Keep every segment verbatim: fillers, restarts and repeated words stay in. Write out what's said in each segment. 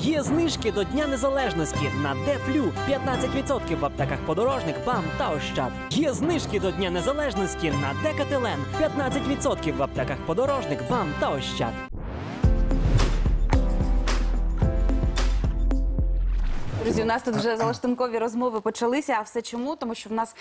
Є знижки до Дня Незалежності на Дефлю п'ятнадцять відсотків в аптеках Подорожник, БАМ та Ощад. Є знижки до Дня Незалежності на Декателен п'ятнадцять відсотків в аптеках Подорожник, БАМ та Ощад. Друзі, у нас тут вже залаштункові розмови почалися, а все чому? Тому що в нас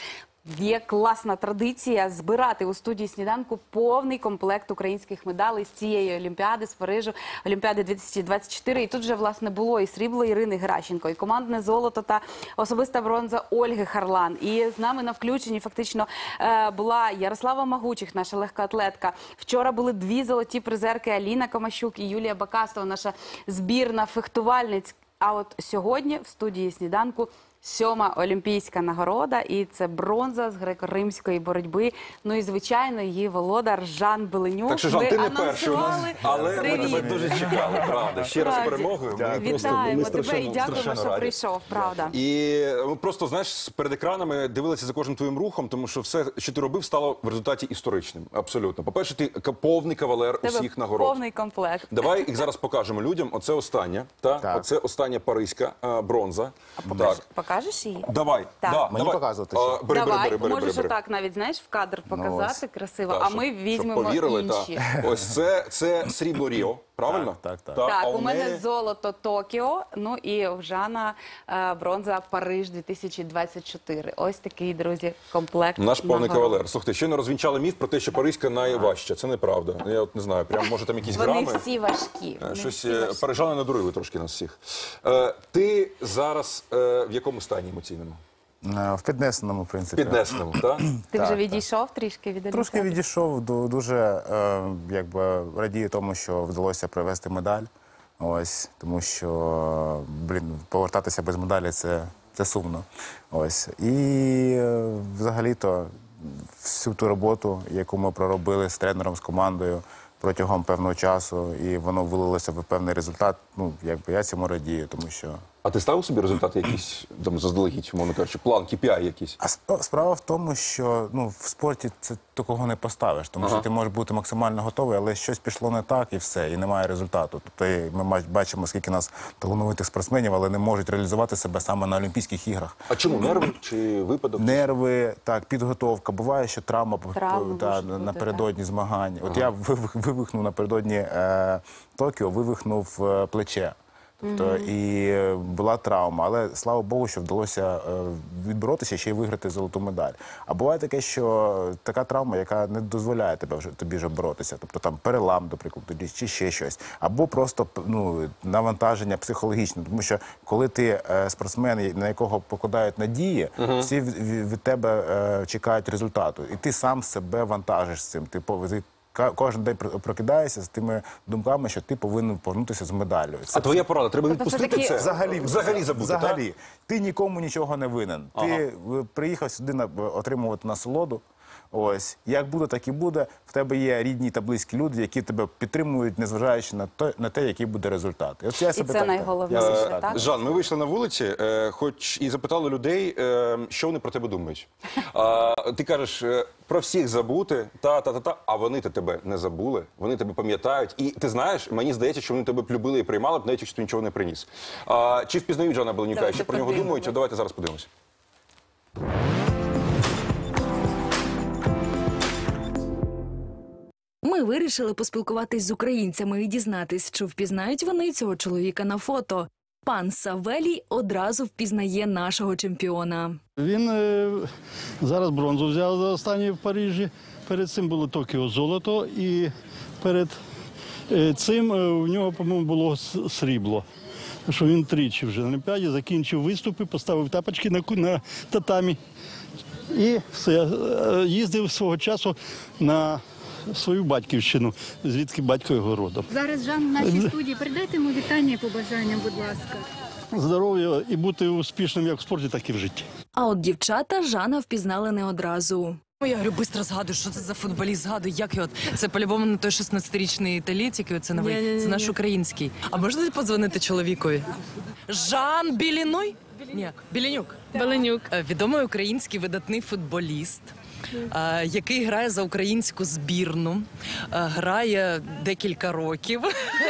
є класна традиція збирати у студії «Сніданку» повний комплект українських медалей з цієї Олімпіади, з Парижу, Олімпіади дві тисячі двадцять чотири. І тут вже, власне, було і срібло Ірини Геращенко, і командне золото та особиста бронза Ольги Харлан. І з нами на включенні фактично була Ярослава Магучих, наша легкоатлетка. Вчора були дві золоті призерки Аліна Камащук і Юлія Бакастова, наша збірна фехтувальниць. А от сьогодні в студії «Сніданку» сьома олімпійська нагорода, і це бронза з греко-римської боротьби. Ну і, звичайно, її володар Жан Беленюк. Так що, Жан, ти не перший у нас, але ми тебе дуже чекали, правда. Ще раз з перемогою. Вітаємо тебе і дякуємо, що прийшов, правда. І ми просто, знаєш, перед екранами дивилися за кожним твоїм рухом, тому що все, що ти робив, стало в результаті історичним. Абсолютно. По-перше, ти повний кавалер усіх нагород. Повний комплект. Давай їх зараз покажемо людям. Оце остання, та? Оце остання паризька бронза. Покажеш її? Давай. Так. Да, Мені давай. показувати? А, бери, Давай, бери, бери, можеш бери, бери. отак навіть, знаєш, в кадр показати Ну, красиво, Та, а щоб- ми щоб візьмемо повірили, інші. та. Ось це, це срібло Ріо, правильно? Так, так, так. Та, Так, а у мене неї- золото Токіо, ну і в Жана е, бронза Париж дві тисячі двадцять чотири. Ось такий, друзі, комплект Наш повний нагород. кавалер. Слухайте, щойно розвінчали міф про те, що паризька найважча. Це неправда. Я от не знаю, прям може там якісь Вони грами. всі важкі. Е, вони Щось всі е, важкі. парижани надурили трошки нас всіх. Е, ти зараз е, в якому стані емоційному? Е, В піднесеному, в принципі. Піднесеному, так? Ти вже так. відійшов трішки від Трошки Олімпіади? відійшов, ду- дуже е, якби радію тому, що вдалося привезти медаль. Ось, тому що, блін, повертатися без медалі це, це сумно. Ось. І е, взагалі-то всю ту роботу, яку ми проробили з тренером, з командою протягом певного часу, і воно вилилося в певний результат, ну, якби я цьому радію, тому що... А ти ставив собі результати якісь, там, заздалегідь, мовно кажучи, план, кей пі ай якийсь? А сп- справа в тому, що ну, в спорті це такого не поставиш, тому Ага. що ти можеш бути максимально готовий, але щось пішло не так і все, і немає результату. Тобто і ми ма- бачимо, скільки нас талановитих спортсменів, але не можуть реалізувати себе саме на Олімпійських іграх. А чому? Нерви чи випадок? Нерви, так, підготовка. Буває, що травма Травми да, можуть бути, напередодні змагань. От я вивих- вивихнув напередодні е, Токіо, вивихнув е, плече. Тобто, і е, була травма, але слава Богу, що вдалося е, відборотися ще й виграти золоту медаль. А буває таке, що така травма, яка не дозволяє тебе вже тобі вже боротися, тобто там перелам, до прикладу, чи ще щось, або просто ну, навантаження психологічне, тому що коли ти е, спортсмен, на якого покладають надії, всі від, від, від тебе е, чекають результату, і ти сам себе вантажиш з цим. Ти пов- ти ка- кожен день про- прокидаєшся з тими думками, що ти повинен повернутися з медаллю. А твоя порада, треба Тобто відпустити все-таки- це? Взагалі, Взагалі забути, взагалі. так? Ти нікому нічого не винен. Ти е, приїхав сюди на, отримувати насолоду. Ось. Як буде, так і буде. В тебе є рідні та близькі люди, які тебе підтримують, незважаючи на те, на те, який буде результат. І, от я І себе це так- найголовніше, я себе так? так. Жан, ми вийшли на вулиці, е, хоч і запитали людей, е, що вони про тебе думають. А, ти кажеш, е, про всіх забути, та-та-та-та, а вони-то тебе не забули, вони тебе пам'ятають. І ти знаєш, мені здається, що вони тебе б любили і приймали, б, навіть якщо ти нічого не приніс. А, чи впізнають Жана Беленюка, Давайте що про нього подивимось. думають? Давайте зараз подивимося. Ми вирішили поспілкуватись з українцями і дізнатись, чи впізнають вони цього чоловіка на фото. Пан Савелій одразу впізнає нашого чемпіона. Він е, зараз бронзу взяв за останній в Парижі. Перед цим було Токіо золото, і перед е, цим е, у нього, по-моєму, було с- срібло. Що він тричі вже на Олімпіаді закінчив виступи, поставив тапочки на, ку- на татамі і все. Е, Їздив свого часу на свою батьківщину, звідки батько його родом. Зараз Жан в нашій студії. Передайте йому вітання і побажання, будь ласка. Здоров'я і бути успішним як в спорті, так і в житті. А от дівчата Жана впізнали не одразу. Я говорю, швидко згадую, що це за футболіст, згадую, як його. Це по-любому не той шістнадцятирічний італієць, який це новий, Ні-ні-ні. це наш український. А можна подзвонити чоловікові? Жан Біліной? Ні, Білінюк. Беленюк. Е, Відомий український видатний футболіст. е, який грає за українську збірну, е, грає декілька років,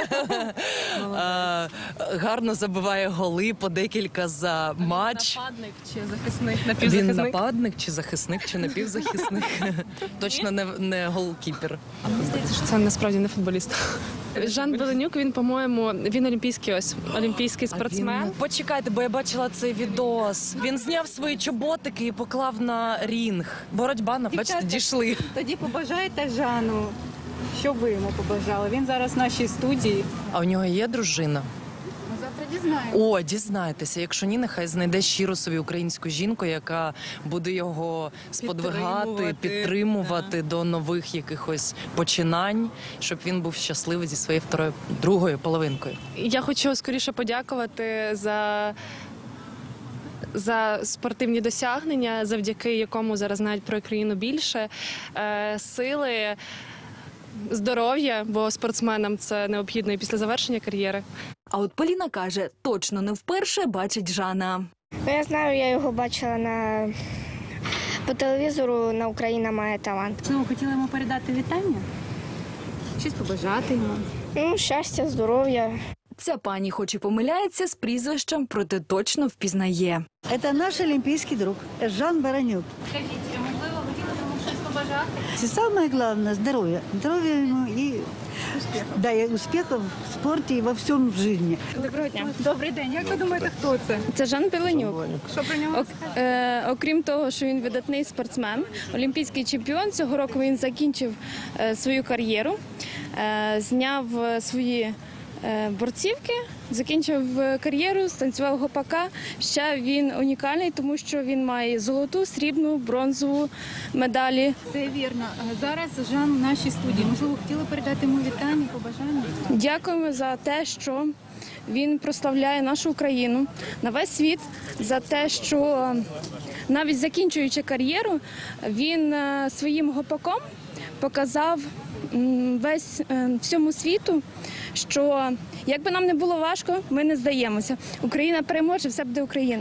е, гарно забиває голи по декілька за матч. Нападник чи захисник, Він напівзахисник? нападник, чи захисник, чи напівзахисник. Точно не, не голкіпер. А мені здається, що це насправді не футболіст. Жан Беленюк, він, по-моєму, він олімпійський ось, олімпійський спортсмен. Він... Почекайте, бо я бачила цей відос. Він зняв свої чоботики і поклав на рінг. Боротьба, на, бачите, Дівчата, дійшли. Тоді побажайте Жану, що ви йому побажали. Він зараз в нашій студії. А у нього є дружина? Ми завтра дізнаємося. О, дізнайтеся. Якщо ні, нехай знайде щиру собі українську жінку, яка буде його сподвигати, Підтримувати, підтримувати до нових якихось починань, щоб він був щасливий зі своєю второю, другою половинкою. Я хочу скоріше подякувати за, за спортивні досягнення, завдяки якому зараз знають про країну більше, е, сили, здоров'я, бо спортсменам це необхідно і після завершення кар'єри. А от Поліна каже, точно не вперше бачить Жана. Ну, я знаю, я його бачила на по телевізору на Україна має талант. Знову хотіли йому передати вітання? Щось побажати йому? Ну, щастя, здоров'я. Ця пані хоч і помиляється з прізвищем, проте точно впізнає. Це наш олімпійський друг Жан Баранюк. Скажіть, можливо, хотіли б йому щось побажати? Це саме головне – здоров'я. Здоров'я йому і да, і успіхів в спорті і во всьому в житті. Доброго дня. Добрий день. Як ви думаєте, хто це? Це Жан Беленюк. Що про нього? Ок- е, окрім того, що він видатний спортсмен, олімпійський чемпіон, цього року він закінчив е, свою кар'єру, е, зняв е, свої е, борцівки, закінчив е, кар'єру, станцював гопака. Ще він унікальний, тому що він має золоту, срібну, бронзову медалі. Це вірно. Зараз Жан в нашій студії. Можливо, хотіли передати йому вітання, побажання? Дякуємо за те, що він прославляє нашу Україну на весь світ, за те, що навіть закінчуючи кар'єру, він е, своїм гопаком показав м, весь е, всьому світу, що як би нам не було важко, ми не здаємося. Україна переможе, все буде Україна.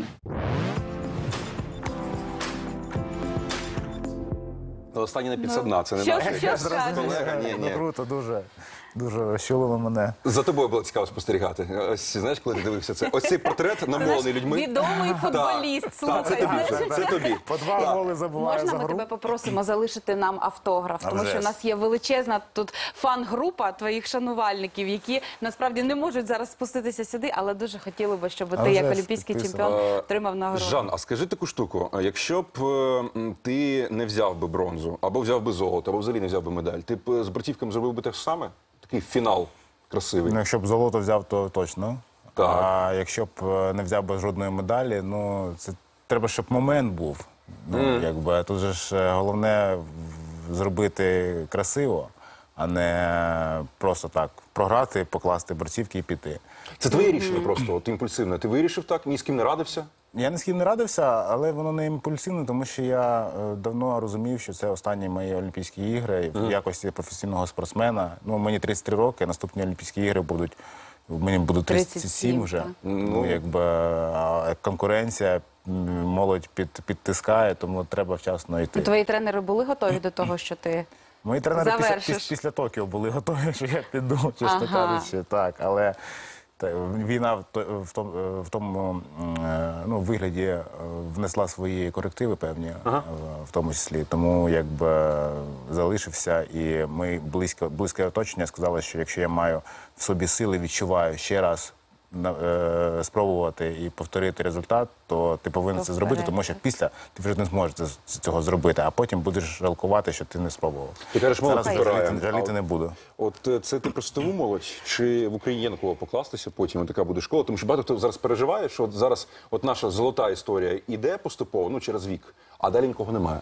Останнє не підсадна, це не Що, наше. що скажете? Колега, ні, ні. Ну, круто, дуже, дуже розчулило мене. За тобою було цікаво спостерігати. Ось, знаєш, коли ти дивився це? Ось цей портрет, намолений людьми. Відомий футболіст, Так, слухай. так, це тобі вже, знаєш, це тобі. По два Так. голи забуває Можна за ми гру. тебе попросимо залишити нам автограф, А тому вже що у ж. нас є величезна тут фан-група твоїх шанувальників, які насправді не можуть зараз спуститися сюди, але дуже хотіли би, щоб А ти, вже як ж, олімпійський підписано. чемпіон, Е, отримав нагороду. Жан, а скажи таку штуку. А Якщо б е, м, ти не взяв би бронзу, або взяв би золото, або взагалі не взяв би медаль, ти б е, з братівками зробив би те ж саме? Такий фінал красивий. Ну, якщо б золото взяв, то точно. Так. А якщо б е, не взяв би жодної медалі, ну це треба, щоб момент був. Ну, якби тут же ж е, головне в- зробити красиво, а не просто так програти, покласти борцівки і піти. Це твоє рішення просто, от імпульсивне. Ти вирішив так, ні з ким не радився? Я ні з ким не радився, але воно не імпульсивне, тому що я е, давно розумів, що це останні мої Олімпійські ігри в якості професійного спортсмена. Ну, мені тридцять три роки, наступні Олімпійські ігри будуть, мені буде тридцять сім вже. так. Ну, якби а, конкуренція, м, молодь під, підтискає, тому треба вчасно йти. Твої тренери були готові до того, що ти... Мої тренери після, Завершиш. піс- після Токіо були готові, що я піду, чесно Ага. кажучи, так. Але та, війна в, то- в тому, в тому м, е, ну, вигляді е, внесла свої корективи певні, е, в тому числі. Тому якби залишився, і ми близько, близьке оточення сказали, що якщо я маю в собі сили, відчуваю ще раз на- е, спробувати і повторити результат, то ти повинен це зробити, тому що після ти вже не зможеш це- цього зробити, а потім будеш жалкувати, що ти не спробував. Ти кажеш, молодь Зараз збирає. жаліти, жаліти А не буду. От е, це ти про стову молодь, чи в Україні є на кого покластися потім, от така буде школа? Тому що багато хто зараз переживає, що от зараз от наша золота історія іде поступово, ну через вік, а далі нікого немає.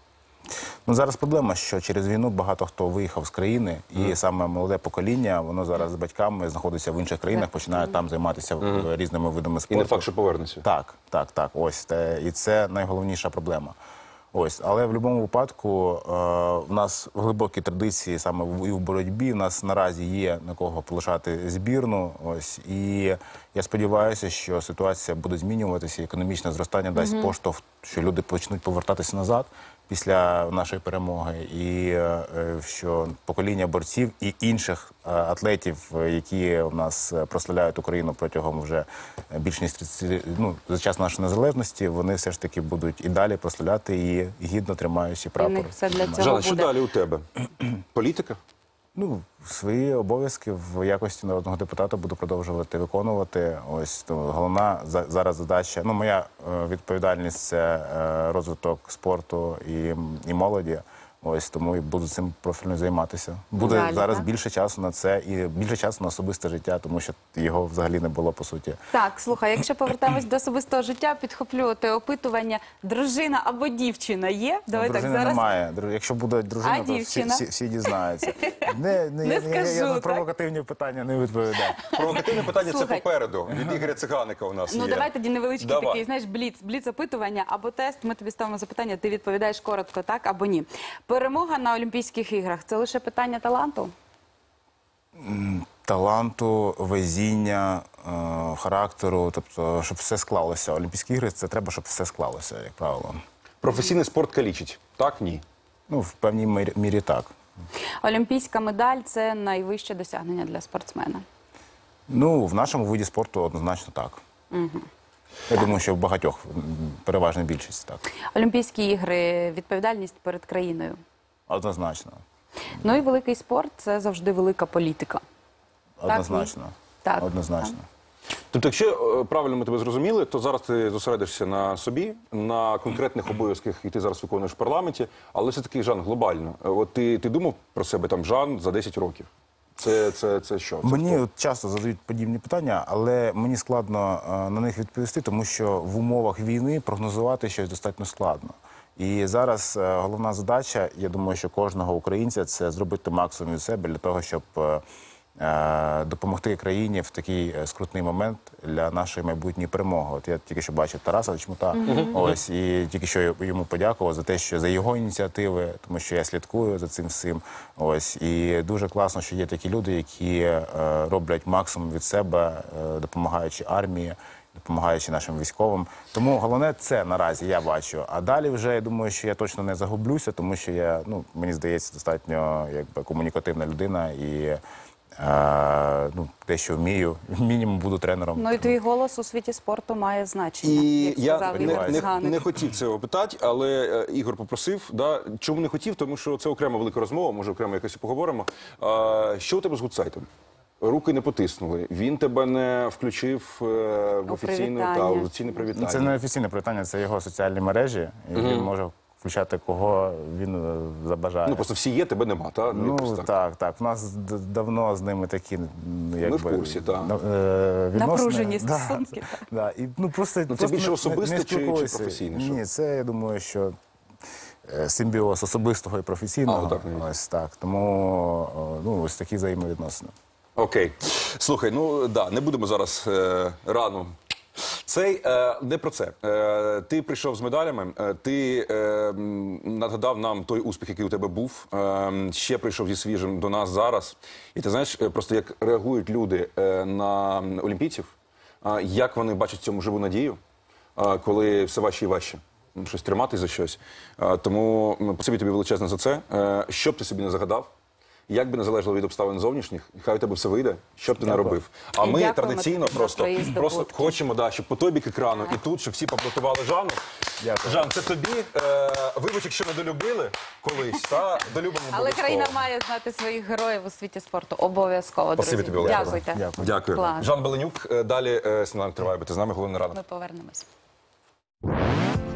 Ну зараз проблема, що через війну багато хто виїхав з країни, і саме молоде покоління, воно зараз з батьками знаходиться в інших країнах, починає там займатися е, різними видами І спорту. не факт, що повернеться. Так, так, так. Ось те, і це найголовніша проблема. Ось, але в будь-якому випадку е, в нас глибокі традиції саме в, і в боротьбі. У нас наразі є на кого полишати збірну. Ось і я сподіваюся, що ситуація буде змінюватися. Економічне зростання дасть поштовх, що люди почнуть повертатися назад після нашої перемоги, і е, що покоління борців і інших е, атлетів, е, які у нас е, прославляють Україну протягом вже більш ніж тридцять, ну, за час нашої незалежності, вони все ж таки будуть і далі прославляти її, гідно тримаючи І в прапор. них все для цього Жанна, що буде. далі у тебе? Політика? Ну, свої обов'язки в якості народного депутата буду продовжувати виконувати. Ось то головна за- зараз задача. Ну, моя е, відповідальність це е, розвиток спорту і, і молоді. Ось тому і буду цим профільно займатися. Буде Далі, зараз так? більше часу на це і більше часу на особисте життя, тому що його взагалі не було по суті. Так, слухай, якщо повертаємось до особистого життя, підхоплю те опитування, дружина або дівчина є? Давай Ну, так дружини зараз. немає. Дру- Якщо буде дружина, А то всі, дівчина? всі, всі дізнаються. Не, не, Не я, я, я скажу, на так? провокативні питання не відповідаю. Провокативне питання це Слухай. попереду. Від Ігоря Циганика у нас Ну, є. давай тоді невеличкий Давай. такий, знаєш, бліц, бліц опитування або тест. Ми тобі ставимо запитання, ти відповідаєш коротко, так або ні. Перемога на Олімпійських іграх – це лише питання таланту? Таланту, везіння, е, характеру, тобто, щоб все склалося. Олімпійські ігри – це треба, щоб все склалося, як правило. Професійний спорт калічить. Так, ні. Ну, в певній мірі, мірі так. Олімпійська медаль – це найвище досягнення для спортсмена. Ну, в нашому виді спорту однозначно так. Угу. Я думаю, що в багатьох, м, переважна більшість так. Олімпійські ігри – відповідальність перед країною. Однозначно. Ну і великий спорт – це завжди велика політика. Однозначно. Так. Однозначно. Тобто, якщо е, правильно ми тебе зрозуміли, то зараз ти зосередишся на собі, на конкретних обов'язках, які ти зараз виконуєш в парламенті, але все-таки, Жан, глобально. Е, От ти, ти думав про себе там, Жан, за десять років? Це, це, це що? Це Мені хто? от часто задають подібні питання, але мені складно е, на них відповісти, тому що в умовах війни прогнозувати щось достатньо складно. І зараз е, головна задача, я думаю, що кожного українця – це зробити максимум від себе для того, щоб е, е, допомогти країні в такий е, скрутний момент для нашої майбутньої перемоги. От я тільки що бачив Тараса Чмута, ось, і тільки що йому подякував за те, що за його ініціативи, тому що я слідкую за цим всім. Ось, і дуже класно, що є такі люди, які е, роблять максимум від себе, е, допомагаючи армії, допомагаючи нашим військовим. Тому головне це наразі я бачу. А далі вже я думаю, що я точно не загублюся, тому що я, ну, мені здається, достатньо якби комунікативна людина і е, ну, дещо вмію. Мінімум буду тренером. Ну і твій голос у світі спорту має значення, І як я сказав не, Ігор не, Циганик. не хотів цього питати, але е, Ігор попросив. Да? Чому не хотів? Тому що це окрема велика розмова, може окремо якось і поговоримо. А, що у тебе з гудсайтом? Руки не потиснули. Він тебе не включив е, в У офіційну та привітання. в офіційне привітання. Ну, це не офіційне привітання, це його соціальні мережі. І він може включати кого він е, забажає. Ну просто всі є, тебе нема, та? Ну, якось так, так. У нас д- давно з ними такі, м, якби... в курсі, так. на- е, відносини. Напружені Да, стосунки. Да, і, ну, просто, це просто більше не- особисте не чи- чи спілкуюся. професійне, що? Ні, це, я думаю, що е, симбіоз особистого і професійного. А, отак навіть. Ось так. Тому о, ну, ось такі взаємовідносини. Окей. Слухай, ну да, не будемо зараз е, рано. Цей е, не про це. Е, ти прийшов з медалями, е, ти е, м, нагадав нам той успіх, який у тебе був. Е, ще прийшов зі свіжим до нас зараз. І ти знаєш, е, просто як реагують люди е, на олімпійців, е, як вони бачать в цьому живу надію, е, коли все важче і важче. Щось тримати за щось. Е, тому м, спасибі тобі величезне за це. Е, що б ти собі не загадав, як би не залежало від обставин зовнішніх, хай у тебе все вийде, що б ти не Дякую. робив. А І ми дякуємо традиційно тобі за просто, твої просто здобутки. хочемо, да, щоб по той бік екрану і тут, щоб всі поаплодували Жанну. Дякую. Жан, це тобі. Е, вибач, якщо не долюбили колись, та долюбимо Але обов'язково. країна має знати своїх героїв у світі спорту. Обов'язково, друзі. Спасибі тобі, Олеже. Дякуйте. Дякую. Дякую. Клас. Жан Беленюк, е, далі е, сніданок триває, бути з нами, головний ранок. Ми повернемось.